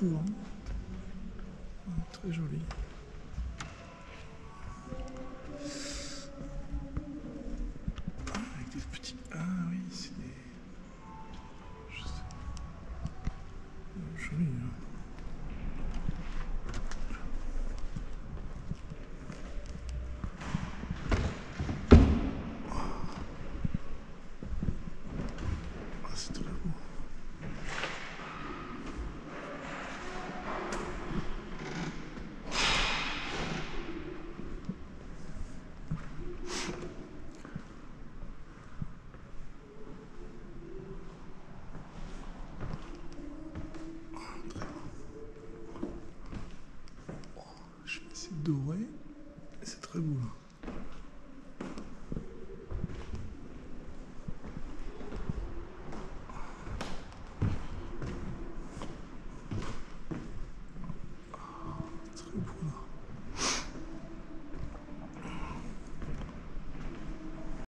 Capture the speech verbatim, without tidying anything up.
beaucoup. Hein. Très joli. Ah, avec des petits... Ah oui, c'est des... Je sais... Joli, hein. Ah, c'est très beau. C'est doré, c'est très beau là.